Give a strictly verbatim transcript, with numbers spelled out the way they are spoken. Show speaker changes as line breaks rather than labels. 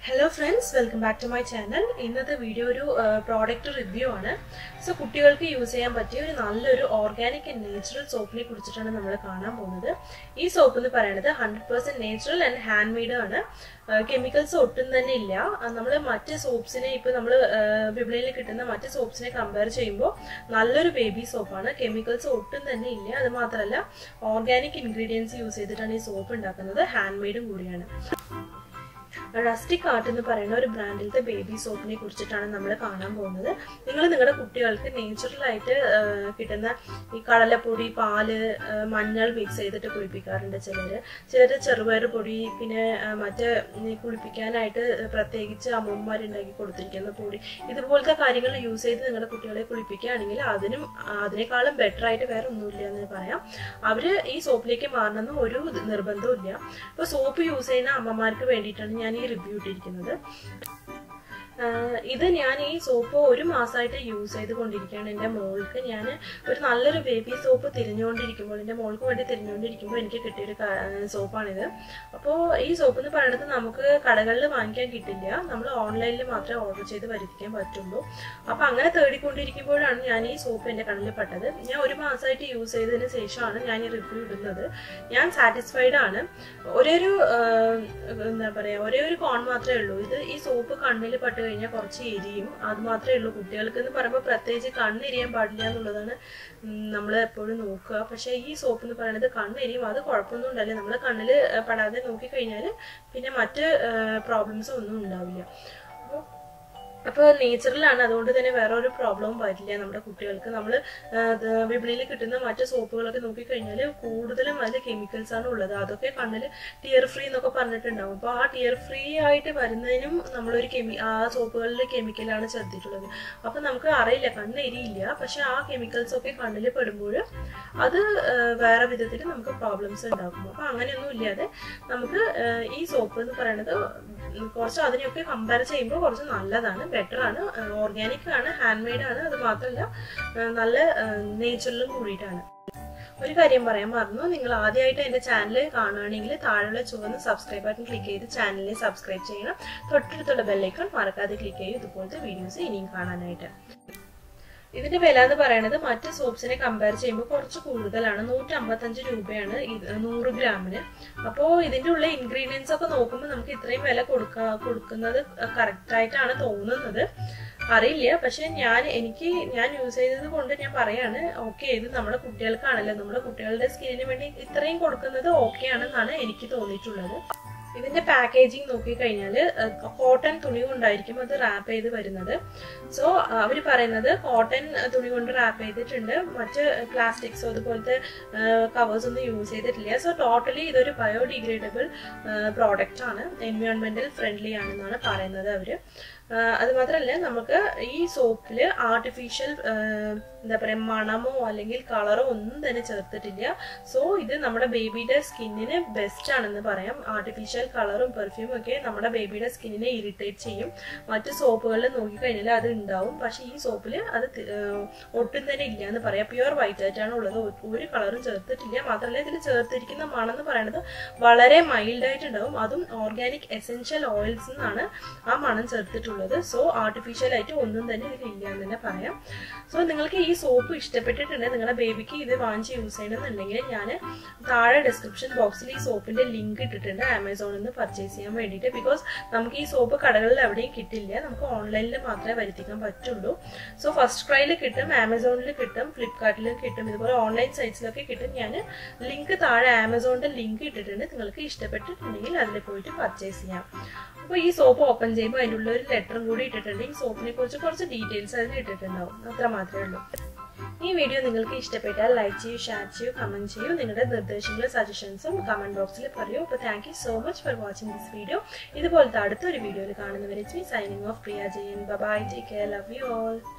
Hello friends, welcome back to my channel. ഇന്നത്തെ video ഒരു product review ആണ്. So കുട്ടികൾക്ക് യൂസ് ചെയ്യാൻ പറ്റിയ ഒരു നല്ലൊരു ഓർഗാനിക് ആൻഡ് നേച്ചുറൽ സോപ്പിനെ കുറിച്ചിട്ടാണ് നമ്മൾ കാണാൻ പോകുന്നത്. ഈ സോപ്പ് എന്ന് പറയുന്നത് hundred percent natural and hand made ആണ്. കെമിക്കൽസ് ഒട്ടും തന്നെ ഇല്ല. നമ്മൾ മറ്റ് സോപ്സിനെ ഇപ്പോൾ നമ്മൾ വിപണിയിൽ കിട്ടുന്ന മറ്റ് സോപ്സിനെ കമ്പയർ ചെയ്യുമ്പോൾ നല്ലൊരു ബേബി സോപ്പാണ്. കെമിക്കൽസ് ഒട്ടും തന്നെ ഇല്ല. അത് മാത്രമല്ല ഓർഗാനിക് ഇൻഗ്രീഡിയൻസ് യൂസ് ചെയ്തിട്ടാണ് ഈ സോപ്പ് ഉണ്ടാക്കുന്നത്. ഹാൻഡ് മെയ്ഡും കൂടിയാണ്. റസ്റ്റിക് ആർട്ട് എന്ന് പറയുന്ന ഒരു ബ്രാൻഡിലത്തെ ബേബി സോപ്പിനെ കുറിച്ചിട്ടാണ് നമ്മൾ കാണാൻ പോകുന്നത്. നിങ്ങൾ നിങ്ങളുടെ കുട്ടികൾക്ക് നാച്ചുറൽ ആയിട്ട് കിട്ടുന്ന ഈ കടലപ്പൊടി, പാല്, മഞ്ഞൾ മിക്സ് ചെയ്തിട്ട് കുളിപ്പിക്കാറുണ്ട് ചിലർ. ചിലർ ചെറുപയർ പൊടി, പിന്നെ മറ്റ് കുളിപ്പിക്കാനായിട്ട് പ്രത്യേകിച്ച് അമ്മമാരുണ്ടാക്കി കൊടുത്തിരിക്കുന്ന പൊടി, ഇതുപോലത്തെ കാര്യങ്ങൾ യൂസ് ചെയ്ത് നിങ്ങളുടെ കുട്ടികളെ കുളിപ്പിക്കുകയാണെങ്കിൽ അതിനും അതിനേക്കാളും ബെറ്റർ ആയിട്ട് വേറെ ഒന്നുമില്ല എന്ന് പറയാം. അവര് ഈ സോപ്പിലേക്ക് മാറണമെന്ന് ഒരു നിർബന്ധവും ഇല്ല. ഇപ്പൊ സോപ്പ് യൂസ് ചെയ്യുന്ന അമ്മമാർക്ക് വേണ്ടിയിട്ടാണ് ഞാൻ ഈ റിവ്യൂ ഇട്ടിരിക്കുന്നത്. ഇത് ഞാൻ ഈ സോപ്പ് ഒരു മാസമായിട്ട് യൂസ് ചെയ്തുകൊണ്ടിരിക്കുകയാണ്. എൻ്റെ മോൾക്ക് ഞാൻ ഒരു നല്ലൊരു ബേബി സോപ്പ് തിരിഞ്ഞുകൊണ്ടിരിക്കുമ്പോൾ എൻ്റെ മോൾക്ക് വേണ്ടി തിരിഞ്ഞുകൊണ്ടിരിക്കുമ്പോൾ എനിക്ക് കിട്ടിയൊരു സോപ്പാണിത്. അപ്പോൾ ഈ സോപ്പ് എന്ന് പറയുന്നത് നമുക്ക് കടകളിൽ വാങ്ങിക്കാൻ കിട്ടില്ല. നമ്മൾ ഓൺലൈനിൽ മാത്രമേ ഓർഡർ ചെയ്ത് വരുത്തിക്കാൻ പറ്റുള്ളൂ. അപ്പോൾ അങ്ങനെ തേടിക്കൊണ്ടിരിക്കുമ്പോഴാണ് ഞാൻ ഈ സോപ്പ് എൻ്റെ കണ്ണിൽ പെട്ടത്. ഞാൻ ഒരു മാസമായിട്ട് യൂസ് ചെയ്തതിന് ശേഷമാണ് ഞാൻ ഈ റിവ്യൂ ഇടുന്നത്. ഞാൻ സാറ്റിസ്ഫൈഡ് ആണ്. ഒരേ ഒരു എന്താ പറയുക ഒരേ ഒരു കോൺ മാത്രമേ ഉള്ളൂ. ഇത് ഈ സോപ്പ് കണ്ണിൽ പെട്ട് കഴിഞ്ഞാൽ കുറച്ച് എരിയും. അത് മാത്രമേ ഉള്ളൂ. കുട്ടികൾക്ക് എന്ന് പറയുമ്പോൾ പ്രത്യേകിച്ച് കണ്ണെരിയാൻ പാടില്ല എന്നുള്ളതാണ് നമ്മൾ എപ്പോഴും നോക്കുക. പക്ഷെ ഈ സോപ്പ് എന്ന് പറയുന്നത് കണ്ണെരിയും. അത് കുഴപ്പമൊന്നും ഉണ്ടാവില്ല. നമ്മൾ കണ്ണിൽ പെടാതെ നോക്കിക്കഴിഞ്ഞാൽ പിന്നെ മറ്റ് പ്രോബ്ലംസ് ഒന്നും ഉണ്ടാവില്ല. അപ്പോൾ അപ്പോൾ നേച്ചുറലാണ്. അതുകൊണ്ട് തന്നെ വേറെ ഒരു പ്രോബ്ലവും വരില്ല നമ്മുടെ കുട്ടികൾക്ക്. നമ്മൾ വിപണിയിൽ കിട്ടുന്ന മറ്റ് സോപ്പുകളൊക്കെ നോക്കിക്കഴിഞ്ഞാൽ കൂടുതലും അതിൽ കെമിക്കൽസ് ആണ് ഉള്ളത്. അതൊക്കെ കണ്ണിൽ ടിയർ ഫ്രീ എന്നൊക്കെ പറഞ്ഞിട്ടുണ്ടാവും. അപ്പോൾ ആ ടിയർ ഫ്രീ ആയിട്ട് വരുന്നതിനും നമ്മളൊരു കെമി ആ സോപ്പുകളിൽ കെമിക്കലാണ് ചേർത്തിട്ടുള്ളത്. അപ്പം നമുക്ക് അറിയില്ല, കണ്ണ് എരിയില്ല. പക്ഷെ ആ കെമിക്കൽസ് ഒക്കെ കണ്ണിൽ പെടുമ്പോൾ അത് വേറെ വിധത്തിൽ നമുക്ക് പ്രോബ്ലംസ് ഉണ്ടാക്കും. അപ്പം അങ്ങനെയൊന്നും ഇല്ലാതെ നമുക്ക് ഈ സോപ്പ് എന്ന് പറയുന്നത് കുറച്ച് അതിനെയൊക്കെ കമ്പയർ ചെയ്യുമ്പോൾ കുറച്ച് നല്ലതാണ്, ബെറ്റർ ആണ്, ഓർഗാനിക് ആണ്, ഹാൻഡ് മെയ്ഡ് ആണ്. അത് മാത്രമല്ല നല്ല നേച്ചുറലും കൂടിയിട്ടാണ്. ഒരു കാര്യം പറയാൻ മറന്നു, നിങ്ങൾ ആദ്യമായിട്ട് എൻ്റെ ചാനൽ കാണുകയാണെങ്കിൽ താഴെയുള്ള ചുവന്ന സബ്സ്ക്രൈബ് ബട്ടൺ ക്ലിക്ക് ചെയ്ത് ചാനലിനെ സബ്സ്ക്രൈബ് ചെയ്യണം. തൊട്ടടുത്തുള്ള ബെല്ലൈക്കൺ മറക്കാതെ ക്ലിക്ക് ചെയ്യും ഇതുപോലത്തെ വീഡിയോസ് ഇനിയും കാണാനായിട്ട്. ഇതിന്റെ വില എന്ന് പറയുന്നത് മറ്റ് സോപ്സിനെ കമ്പയർ ചെയ്യുമ്പോൾ കുറച്ച് കൂടുതലാണ്. നൂറ്റി അമ്പത്തഞ്ച് രൂപയാണ് നൂറ് ഗ്രാമിന്. അപ്പോൾ ഇതിന്റെ ഉള്ള ഇൻഗ്രീഡിയൻസ് ഒക്കെ നോക്കുമ്പോൾ നമുക്ക് ഇത്രയും വില കൊടുക്ക കൊടുക്കുന്നത് കറക്റ്റ് ആയിട്ടാണ് തോന്നുന്നത്. അറിയില്ല, പക്ഷെ ഞാൻ എനിക്ക് ഞാൻ യൂസ് ചെയ്തത് കൊണ്ട് ഞാൻ പറയാണ്, ഓക്കെ ഇത് നമ്മുടെ കുട്ടികൾക്കാണല്ലോ, നമ്മുടെ കുട്ടികളുടെ സ്കിന്നിന് വേണ്ടി ഇത്രയും കൊടുക്കുന്നത് ഓക്കെ ആണെന്നാണ് എനിക്ക് തോന്നിയിട്ടുള്ളത്. ഇതിന്റെ പാക്കേജിങ് നോക്കിക്കഴിഞ്ഞാൽ കോട്ടൺ തുണി കൊണ്ടായിരിക്കും അത് റാപ്പ് ചെയ്ത് വരുന്നത്. സോ അവർ പറയുന്നത് കോട്ടൺ തുണി കൊണ്ട് റാപ്പ് ചെയ്തിട്ടുണ്ട്, മറ്റ് പ്ലാസ്റ്റിക്സോ അതുപോലത്തെ കവേഴ്സ് ഒന്നും യൂസ് ചെയ്തിട്ടില്ല. സോ ടോട്ടലി ഇതൊരു ബയോഡിഗ്രേഡബിൾ പ്രോഡക്റ്റ് ആണ്, എൻവയോൺമെന്റൽ ഫ്രണ്ട്ലി ആണെന്നാണ് പറയുന്നത് അവര്. അത് മാത്രമല്ല നമുക്ക് ഈ സോപ്പിൽ ആർട്ടിഫിഷ്യൽ എന്താ പറയുക മണമോ അല്ലെങ്കിൽ കളറോ ഒന്നും തന്നെ ചേർത്തിട്ടില്ല. സോ ഇത് നമ്മുടെ ബേബിയുടെ സ്കിന്നിന് ബെസ്റ്റ് ആണെന്ന് പറയാം. ആർട്ടിഫിഷ്യൽ കളറും പെർഫ്യൂമും ഒക്കെ നമ്മുടെ ബേബിയുടെ സ്കിന്നിനെ ഇറിറ്റേറ്റ് ചെയ്യും. മറ്റ് സോപ്പുകളിൽ നോക്കിക്കഴിഞ്ഞാൽ അത് ഉണ്ടാവും, പക്ഷെ ഈ സോപ്പിൽ അത് ഒട്ടും തന്നെ ഇല്ല എന്ന് പറയാം. പ്യുവർ വൈറ്റ് ആയിട്ടാണ് ഉള്ളത്, ഒരു കളറും ചേർത്തിട്ടില്ല. മാത്രമല്ല ഇതിൽ ചേർത്തിരിക്കുന്ന മണം എന്ന് പറയുന്നത് വളരെ മൈൽഡ് ആയിട്ടുണ്ടാവും. അതും ഓർഗാനിക് എസെൻഷ്യൽ ഓയിൽസ് എന്നാണ് ആ മണം ചേർത്തിട്ടുള്ളത്. സോ ആർട്ടിഫിഷ്യൽ ആയിട്ട് ഒന്നും തന്നെ ഇതിലില്ല എന്ന് തന്നെ പറയാം. സോ നിങ്ങൾക്ക് ഈ സോപ്പ് ഇഷ്ടപ്പെട്ടിട്ടുണ്ടെങ്കിൽ നിങ്ങളുടെ ബേബിക്ക് ഇത് വാങ്ങിച്ച് യൂസ് ചെയ്യണമെന്നുണ്ടെങ്കിൽ ഞാൻ താഴെ ഡിസ്ക്രിപ്ഷൻ ബോക്സിൽ ഈ സോപ്പിന്റെ ലിങ്ക് ഇട്ടിട്ടുണ്ട് ആമസോണിൽ നിന്ന് പർച്ചേസ് ചെയ്യാൻ വേണ്ടിയിട്ട്. ബിക്കോസ് നമുക്ക് ഈ സോപ്പ് കടകളിൽ എവിടെയും കിട്ടില്ല, നമുക്ക് ഓൺലൈനിൽ മാത്രമേ വരുത്തിക്കാൻ പറ്റുള്ളൂ. സോ ഫസ്റ്റ് ക്രൈയിൽ കിട്ടും, ആമസോണിൽ കിട്ടും, ഫ്ലിപ്കാർട്ടിലും കിട്ടും, ഇതുപോലെ ഓൺലൈൻ സൈറ്റ്സിലൊക്കെ കിട്ടും. ഞാൻ ലിങ്ക് താഴെ ആമസോണിന്റെ ലിങ്ക് ഇട്ടിട്ടുണ്ട്. നിങ്ങൾക്ക് ഇഷ്ടപ്പെട്ടിട്ടുണ്ടെങ്കിൽ അതിൽ പോയിട്ട് പർച്ചേസ് ചെയ്യാം. അപ്പോൾ ഈ സോപ്പ് ഓപ്പൺ ചെയ്യുമ്പോൾ അതിൻ്റെ ഉള്ള ഒരു ലെറ്ററും കൂടി ഇട്ടിട്ടുണ്ട്. ഈ സോപ്പിനെ കുറിച്ച് കുറച്ച് ഡീറ്റെയിൽസ് അതിൽ ഇട്ടിട്ടുണ്ടാവും. അത്ര മാത്രമേ ഉള്ളൂ. ഈ വീഡിയോ നിങ്ങൾക്ക് ഇഷ്ടപ്പെട്ടാൽ ലൈക്ക് ചെയ്യൂ, ഷെയർ ചെയ്യൂ, കമന്റ് ചെയ്യൂ. നിങ്ങളുടെ നിർദ്ദേശങ്ങളും സജഷൻസും കമന്റ് ബോക്സിൽ പറയൂ. അപ്പോൾ thank you so much for watching this video. ഇതുപോലത്തെ അടുത്തൊരു വീഡിയോയിൽ കാണുന്നവരെ signing off Priya Jayan. Bye, take care, love you all.